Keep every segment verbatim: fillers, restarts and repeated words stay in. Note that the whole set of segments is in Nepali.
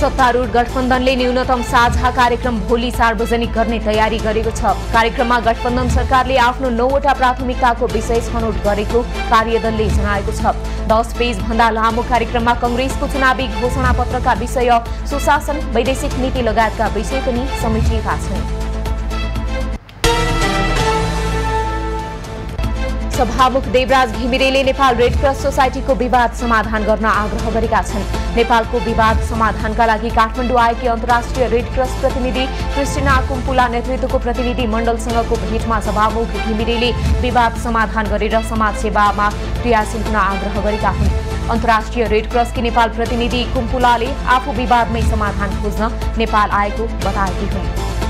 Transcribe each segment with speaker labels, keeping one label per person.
Speaker 1: सत्तारूढ गठबन्धनले न्यूनतम साझा कार्यक्रम भोलि सार्वजनिक गर्ने तयारी गरेको छ। कार्यक्रममा गठबन्धन सरकारले आफ्नो नौवटा प्राथमिकताको विषय छनौट गरेको कार्यदलले जनाएको छ। दस पेज भन्दा लामो कार्यक्रममा कंग्रेसको चुनावी घोषणापत्रका विषय, सुशासन, वैदेशिक नीति लगायतका विषय पनि समेटिएका छन्। सभामुख देवराज घिमिरेले नेपाल रेड क्रस सोसाइटीको विवाद समाधान गर्न आग्रह गरेका छन्। नेपालको विवाद समाधानका लागि काठमाडौँ आएकी अन्तर्राष्ट्रिय रेड क्रस प्रतिनिधि क्रिस्टिना कुम्पुला नेतृत्वको प्रतिनिधि मण्डलसँगको भेटमा सभामुख घिमिरेले विवाद समाधान गरेर समाज सेवामा क्रियाशील हुन आग्रह गरेका हुन्। अन्तर्राष्ट्रिय रेड क्रसकी नेपाल प्रतिनिधि कुम्पुलाले आफू विवादमै समाधान खोज्न नेपाल आएको बताएकी हुन्।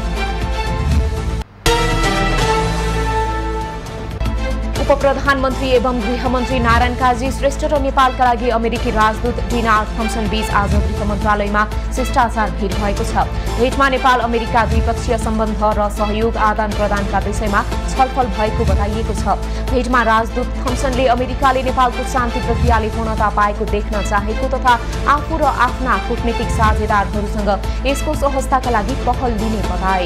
Speaker 1: उपप्रधानमन्त्री एवं गृहमन्त्री नारायण काजी श्रेष्ठ र नेपालका लागि अमेरिकी राजदूत डिना थम्सन बीच आज गृह मन्त्रालयमा शिष्टाचार भेट भएको छ। भेटमा नेपाल अमेरिका द्विपक्षीय सम्बन्ध र सहयोग आदान प्रदानका विषयमा छलफल भएको बताइएको छ। भेटमा राजदूत थम्सनले अमेरिकाले नेपालको शान्ति प्रक्रियाले पूर्णता पाएको देख्न चाहेको तथा आफू र आफ्ना कूटनीतिक साझेदारहरूसँग यसको सहजताका लागि पहल लिने बताए।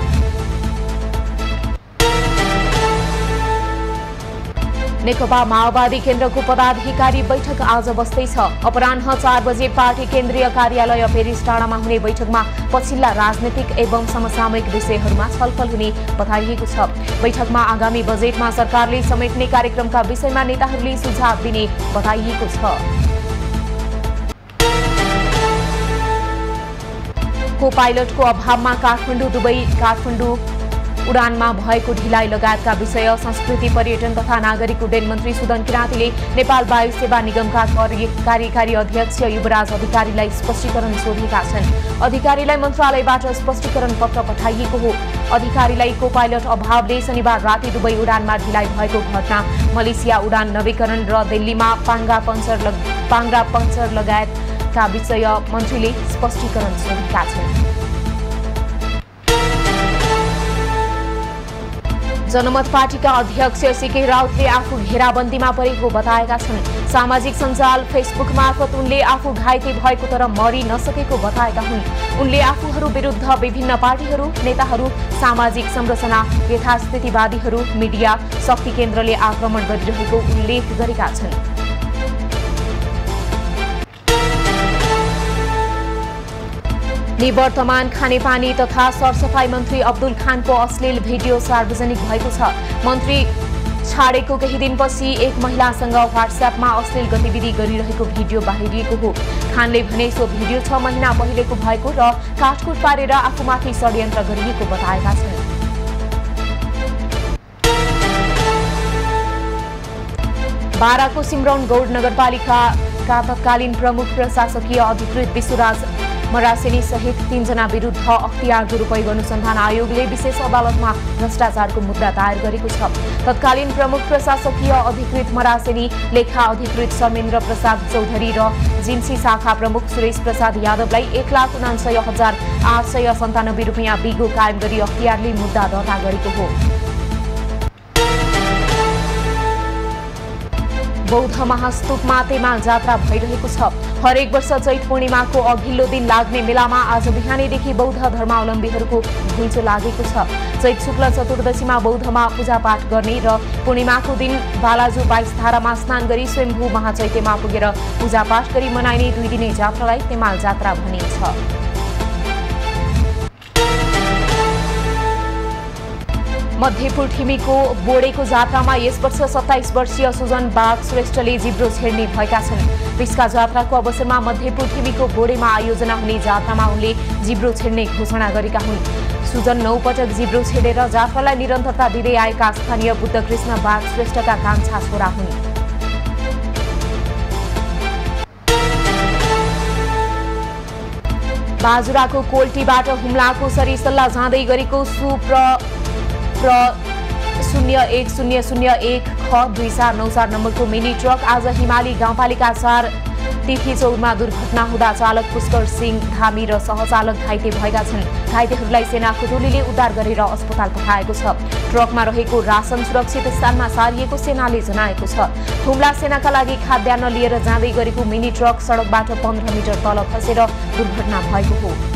Speaker 1: नेकपा माओवादी केन्द्रको पदाधिकारी बैठक आज बस्दैछ। अपराह्न चार बजे पार्टी केन्द्रीय कार्यालय पेरिस टाढामा हुने बैठकमा पछिल्ला राजनीतिक एवं समसामयिक विषयहरूमा छलफल हुने बताइएको छ। बैठकमा आगामी बजेटमा सरकारले समेट्ने कार्यक्रमका विषयमा नेताहरूले सुझाव दिने बताइएको छ। को पाइलटको अभावमा काठमाडौँ दुबई काठमाडौँ उडानमा भएको ढिलाइ लगायतका विषय संस्कृति पर्यटन तथा नागरिक उड्डयन मन्त्री सुदन किराँतीले नेपाल वायु सेवा निगमका कार्यकारी अध्यक्ष युवराज अधिकारीलाई स्पष्टीकरण सोधेका छन्। अधिकारीलाई मन्त्रालयबाट स्पष्टीकरण पत्र पठाइएको हो। अधिकारीलाई को पाइलट अभावले शनिबार राति दुबई उडानमा ढिलाइ भएको घटना, मलेसिया उडान नवीकरण र दिल्लीमा पाङ्ग्रा पञ्चर पाङ्ग्रा पञ्चर लगायतका विषय मन्त्रीले स्पष्टीकरण सोधेका छन्। जनमत पार्टीका अध्यक्ष सीके राउतले आफू घेराबन्दीमा परेको बताएका छन्। सामाजिक सञ्जाल फेसबुक मार्फत उनले आफू घाइते भएको तर मरि नसकेको बताएका हुन्। उनले आफूहरू विरुद्ध विभिन्न पार्टीहरू, नेताहरू, सामाजिक संरचना, यथास्थितिवादीहरू, मिडिया, शक्ति केन्द्रले आक्रमण गरिरहेको उल्लेख गरेका छन्। निवर्तमान खानेपानी तथा सरसफाई मन्त्री अब्दुल खानको अश्लील भिडियो सार्वजनिक भएको छ। मन्त्री छाडेको केही दिनपछि एक महिलासँग व्हाट्सएपमा अश्लील गतिविधि गरिरहेको भिडियो बाहिरिएको हो। खानले भने सो भिडियो छ महिना पहिलेको भएको र काटकुट पारेर आफूमाथि षड्यन्त्र गरिएको बताएका छन्। बाराको सिमरौन गौड नगरपालिकाका तत्कालीन प्रमुख प्रशासकीय अधिकृत विश्वराज मरासेनी सहित तीनजना विरुद्ध अख्तियार दुरुपयोग अनुसन्धान आयोगले विशेष अदालतमा भ्रष्टाचारको मुद्दा दायर गरेको छ। तत्कालीन प्रमुख प्रशासकीय अधिकृत मरासेनी, लेखा अधिकृत शर्मेन्द्र प्रसाद चौधरी र जिन्सी शाखा प्रमुख सुरेश प्रसाद यादवलाई एक लाख उनान्सय हजार आठ सय सन्तानब्बे रुपियाँ बिगो कायम गरी अख्तियारले मुद्दा दर्ता गरेको हो। बौद्ध महास्तूपमा तेमाल जात्रा भइरहेको छ। हरेक वर्ष चैत पूर्णिमाको अघिल्लो दिन लाग्ने मेलामा आज बिहानैदेखि बौद्ध धर्मावलम्बीहरूको घुइँचो लागेको छ। चैत शुक्ल चतुर्दशीमा बौद्धमा पूजापाठ गर्ने र पूर्णिमाको दिन बालाजु बाइस धारामा स्नान गरी स्वयम्भू महाचैत्यमा पुगेर पूजापाठ गरी मनाइने दुई दिने जात्रालाई तेमाल जात्रा भनिन्छ। मध्यपुर ठिमीको बोडेको जात्रामा यस वर्ष सत्ताइस वर्षीय सुजन बाग श्रेष्ठले जिब्रो छेड्ने भएका छन्। विस्का जात्राको अवसरमा मध्यपुर ठिमीको बोडेमा आयोजना हुने जात्रामा उनले जिब्रो छेड्ने घोषणा गरेका हुन्। सुजन नौ पटक जिब्रो छेडेर जात्रालाई निरन्तरता दिँदै आएका स्थानीय बुद्धकृष्ण बाग श्रेष्ठका कान्छा छोरा हुन्। बाजुराको कोल्टीबाट हुम्लाको सरिसल्ला जाँदै गरेको सुप्र शून्य एक शून्य शून्य एक ख दुई चार नौ चार नम्बरको मिनी ट्रक आज हिमाली गाउँपालिका चार तिखी चौरमा दुर्घटना हुँदा चालक पुष्कर सिंह धामी र सहचालक घाइते भएका छन्। घाइतेहरूलाई सेनाको टोलीले उद्धार गरेर अस्पताल पठाएको छ। ट्रकमा रहेको रासन सुरक्षित स्थानमा सारिएको सेनाले जनाएको छ। हुम्ला सेनाका लागि खाद्यान्न लिएर जाँदै गरेको मिनी ट्रक सडकबाट पन्ध्र मिटर तल खसेर दुर्घटना भएको हो।